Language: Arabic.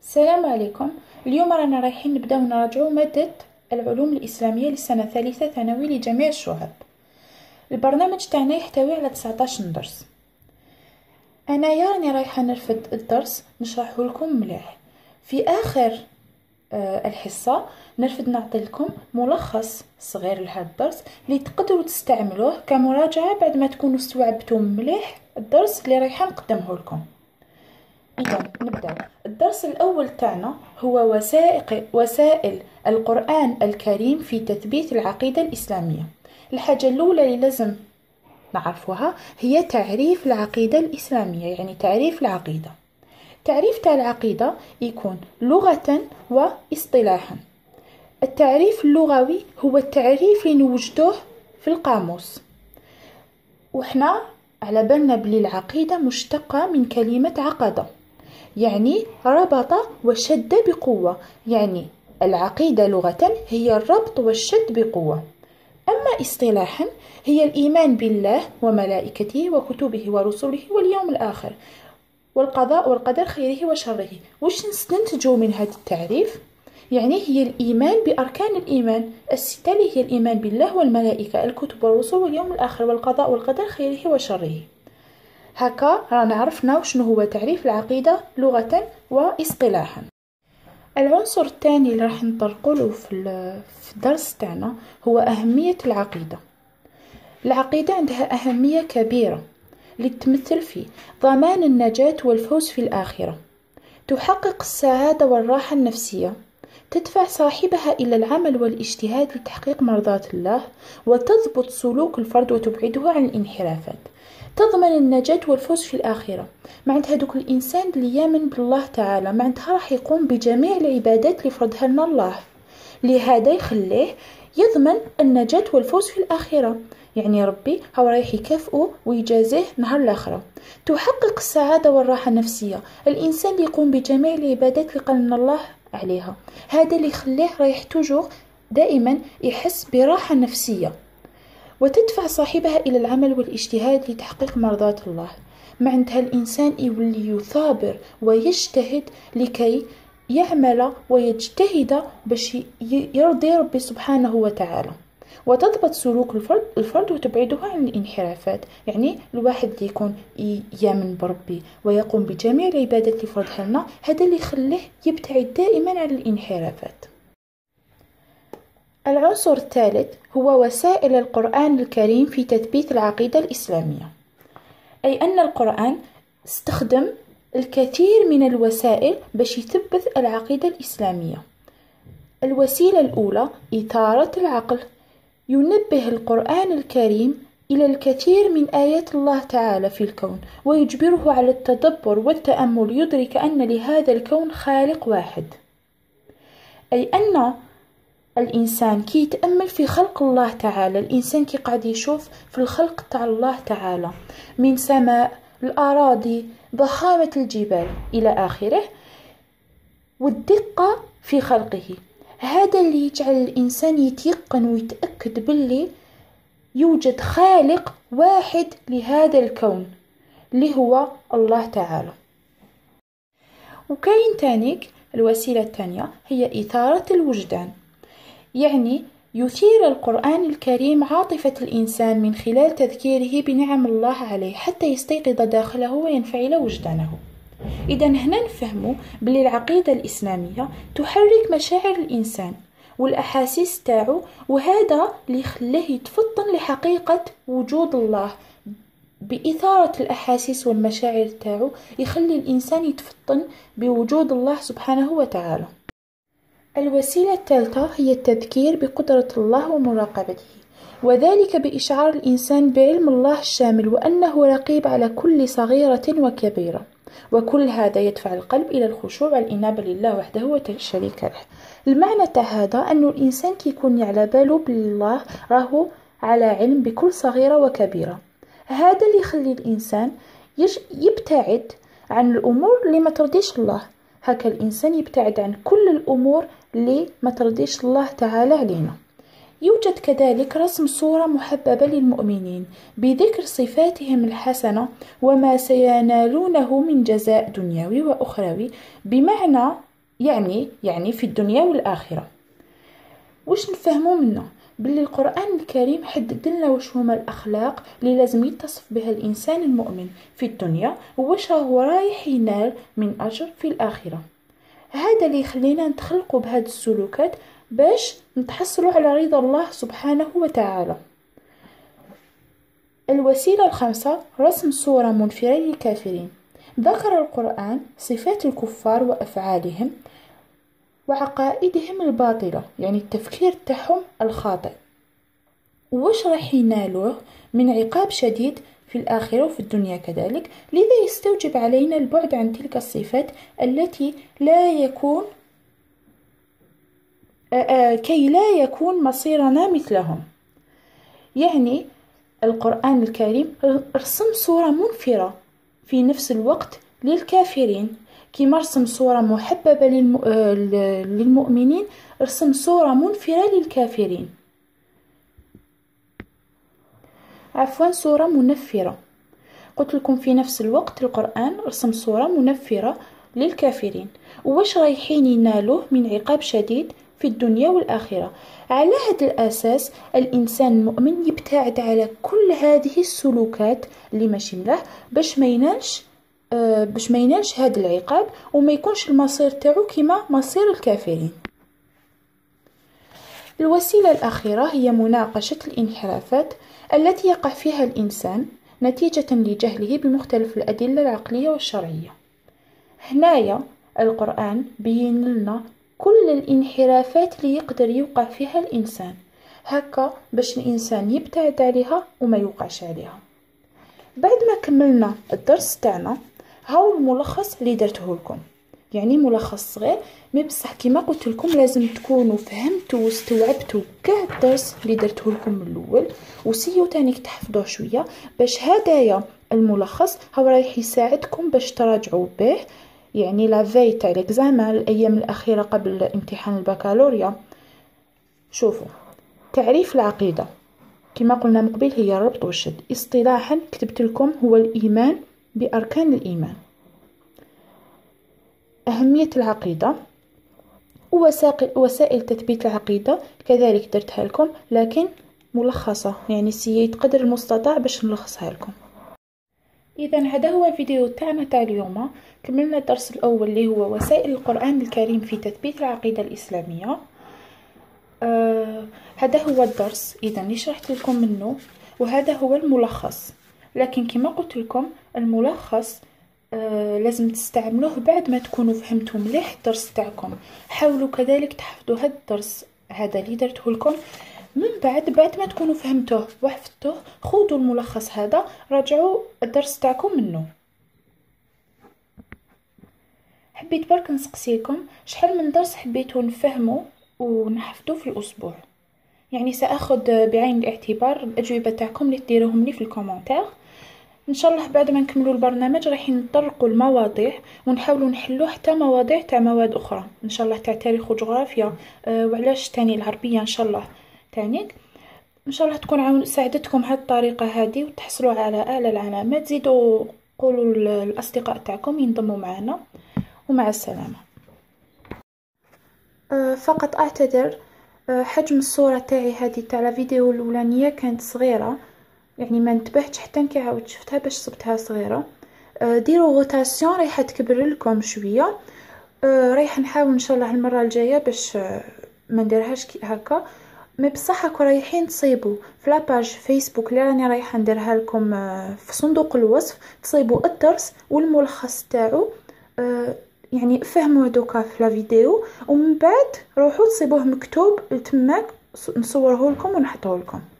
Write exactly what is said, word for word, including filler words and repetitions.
السلام عليكم. اليوم رانا رايحين نبداو نراجعو مادة العلوم الإسلامية للسنة الثالثة ثانوي لجميع الشعب. البرنامج تاعنا يحتوي على تسعطاش درس. انايا راني رايحة نرفد الدرس نشرحه لكم مليح. في آخر آه الحصة نرفد نعطي لكم ملخص صغير لهذا الدرس اللي تقدروا تستعملوه كمراجعة بعد ما تكونوا استوعبتوا مليح الدرس اللي رايحة نقدمه لكم. إذا نبدأ. الدرس الأول تاعنا هو وسائق وسائل القرآن الكريم في تثبيت العقيدة الإسلامية. الحاجة الأولى اللي لازم نعرفوها هي تعريف العقيدة الإسلامية، يعني تعريف العقيدة. تعريف تاع العقيدة يكون لغة واصطلاحا. التعريف اللغوي هو التعريف اللي نوجدوه في القاموس، وحنا على بالنا بلي العقيدة مشتقة من كلمة عقدة، يعني ربط وشد بقوة. يعني العقيدة لغة هي الربط والشد بقوة. أما اصطلاحا هي الإيمان بالله وملائكته وكتبه ورسله واليوم الآخر والقضاء والقدر خيره وشره. وش نستنتجوا من هذا التعريف؟ يعني هي الإيمان بأركان الإيمان الستة، هي الإيمان بالله والملائكة الكتب والرسل واليوم الآخر والقضاء والقدر خيره وشره. هكا رانا عرفنا شنو هو تعريف العقيدة لغة واصطلاحا. العنصر الثاني اللي راح نطرقوله في الدرس تاعنا هو أهمية العقيدة. العقيدة عندها أهمية كبيرة اللي تمثل في ضمان النجاة والفوز في الآخرة، تحقق السعادة والراحة النفسية، تدفع صاحبها إلى العمل والاجتهاد لتحقيق مرضات الله، وتضبط سلوك الفرد وتبعده عن الانحرافات، تضمن النجاة والفوز في الآخرة. معناتها دوك الإنسان اللي يامن بالله تعالى معناتها راح يقوم بجميع العبادات اللي فرضها لنا الله، لهذا يخليه يضمن النجاة والفوز في الآخرة، يعني ربي هو رايح يكافئه ويجازيه نهار الآخرة. تحقق السعادة والراحة النفسية، الإنسان اللي يقوم بجميع العبادات اللي قال لنا الله عليها، هذا اللي يخليه رايح توجور دائما يحس براحة نفسية. وتدفع صاحبها إلى العمل والاجتهاد لتحقيق مرضات الله، معناتها الإنسان يولي يثابر ويجتهد لكي يعمل ويجتهد باش يرضي ربي سبحانه وتعالى. وتضبط سلوك الفرد الفرد وتبعده عن الانحرافات، يعني الواحد اللي يكون يامن بربي ويقوم بجميع العبادات اللي فرضها لنا، هذا اللي يخليه يبتعد دائما عن الانحرافات. العنصر الثالث هو وسائل القرآن الكريم في تثبيت العقيدة الإسلامية، أي أن القرآن استخدم الكثير من الوسائل باش يثبت العقيدة الإسلامية. الوسيلة الأولى إثارة العقل. ينبه القرآن الكريم إلى الكثير من آيات الله تعالى في الكون ويجبره على التدبر والتأمل، يدرك أن لهذا الكون خالق واحد، أي أن الإنسان كي يتأمل في خلق الله تعالى، الإنسان كي قاعد يشوف في الخلق تاع الله تعالى من سماء الأراضي ضخامة الجبال إلى آخره والدقة في خلقه، هذا اللي يجعل الإنسان يتيقن ويتأكد باللي يوجد خالق واحد لهذا الكون اللي هو الله تعالى. وكاين تانيك الوسيلة الثانية هي إثارة الوجدان، يعني يثير القرآن الكريم عاطفة الإنسان من خلال تذكيره بنعم الله عليه حتى يستيقظ داخله وينفعل وجدانه. إذا هنا نفهموا بلي العقيدة الإسلامية تحرك مشاعر الإنسان والأحاسيس تاعو، وهذا اللي يخليه يتفطن لحقيقة وجود الله. بإثارة الأحاسيس والمشاعر تاعو يخلي الإنسان يتفطن بوجود الله سبحانه وتعالى. الوسيلة الثالثة هي التذكير بقدرة الله ومراقبته، وذلك بإشعار الإنسان بعلم الله الشامل وأنه رقيب على كل صغيرة وكبيرة، وكل هذا يدفع القلب إلى الخشوع والإنابة لله وحده وشريك له. المعنى تاع هذا أنه الإنسان كي يكون على باله بالله راهو على علم بكل صغيرة وكبيرة، هذا اللي يخلي الإنسان يبتعد عن الأمور اللي ما ترضيش الله. هكا الإنسان يبتعد عن كل الأمور اللي ما ترضيش الله تعالى علينا. يوجد كذلك رسم صورة محببة للمؤمنين بذكر صفاتهم الحسنة وما سينالونه من جزاء دنيوي وأخروي، بمعنى يعني يعني في الدنيا والآخرة. واش نفهمو منه؟ باللي القرآن الكريم حدد لنا واش هما الأخلاق اللي لازم يتصف بها الإنسان المؤمن في الدنيا، وواش هو رايح ينال من أجر في الآخرة. هذا اللي يخلينا نتخلقوا بهذه السلوكات باش نتحصلوا على رضا الله سبحانه وتعالى. الوسيلة الخامسة رسم صورة منفرة للكافرين. ذكر القرآن صفات الكفار وأفعالهم وعقائدهم الباطلة، يعني التفكير تاعهم الخاطئ، وش راح ينالوه من عقاب شديد في الآخرة وفي الدنيا كذلك. لذا يستوجب علينا البعد عن تلك الصفات التي لا يكون آآ آآ كي لا يكون مصيرنا مثلهم. يعني القرآن الكريم رسم صورة منفرة في نفس الوقت للكافرين، كما رسم صورة محببة للمؤمنين رسم صورة منفرة للكافرين، عفوا صورة منفرة. قلت لكم في نفس الوقت القرآن رسم صورة منفرة للكافرين، وواش رايحين ينالوه من عقاب شديد في الدنيا والآخرة. على هذا الأساس الإنسان المؤمن يبتعد على كل هذه السلوكات اللي ماشي ملاه باش ما ينالش آه باش ما ينالش هذا العقاب وما يكونش المصير تاعو كما مصير الكافرين. الوسيلة الأخيرة هي مناقشة الانحرافات التي يقع فيها الإنسان نتيجة لجهله بمختلف الأدلة العقلية والشرعية. هنايا القرآن بين لنا كل الانحرافات اللي يقدر يوقع فيها الإنسان، هكا باش الإنسان يبتعد عليها وما يوقعش عليها. بعد ما كملنا الدرس تاعنا، هاو الملخص اللي درته لكم، يعني ملخص صغير مي بصح كيما قلت لكم لازم تكونوا فهمتوا واستوعبتوا كاع الدرس اللي درته لكم من الاول، وسيو تانيك تحفظوه شويه باش هدايا الملخص هو رايح يساعدكم باش تراجعوا به، يعني لا في تاع الاكزامان الايام الاخيره قبل امتحان البكالوريا. شوفوا، تعريف العقيده كما قلنا من قبل هي الربط والشد. اصطلاحا كتبت لكم هو الايمان باركان الايمان. أهمية العقيدة ووسائل تثبيت العقيدة كذلك درتها لكم لكن ملخصة، يعني سييت قدر المستطاع باش نلخصها لكم. إذا هذا هو الفيديو تاعنا تاع اليوم. كملنا الدرس الأول اللي هو وسائل القرآن الكريم في تثبيت العقيدة الإسلامية. آه هذا هو الدرس إذا اللي شرحت لكم منه، وهذا هو الملخص. لكن كما قلت لكم الملخص آه لازم تستعملوه بعد ما تكونوا فهمتوا مليح الدرس تاعكم. حاولوا كذلك تحفظوا هذا الدرس هذا اللي درته لكم من بعد بعد ما تكونوا فهمتوه وحفظتوه، خذوا الملخص هذا راجعوا الدرس تاعكم منه. حبيت برك نسقسيكم شحال من درس حبيتوا نفهموا ونحفظوا في الاسبوع، يعني ساخذ بعين الاعتبار الاجوبه تاعكم اللي تديروهم لي في الكومنتير. ان شاء الله بعد ما نكملوا البرنامج راح نطرقوا المواضيع ونحاولوا نحلوا حتى مواضيع تاع مواد اخرى، ان شاء الله تاع تاريخ وجغرافيا أه وعلاش تاني العربيه ان شاء الله تانيك. ان شاء الله تكون عاون ساعدتكم هذه الطريقه هذه وتحصلوا على اعلى العلامات. زيدوا قولوا الاصدقاء تاعكم ينضموا معنا، ومع السلامه. أه فقط اعتذر، أه حجم الصوره تاعي هذه تاع الفيديو الاولانيه كانت صغيره، يعني ما انتبهتش حتى كي عاود شفتها باش صبتها صغيره. أه ديروا روتاسيون رايحه تكبر لكم شويه. أه رايحه نحاول ان شاء الله المره الجايه باش أه ما نديرهاش هكا. مي بصح راكم رايحين تصيبوا في لاباج فيسبوك اللي راني رايحه نديرها لكم أه في صندوق الوصف، تصيبوا الدرس والملخص تاعو. أه يعني فهموا دوكا في لا فيديو ومن بعد روحوا تصيبوه مكتوب تماك نصوره لكم ونحطه لكم.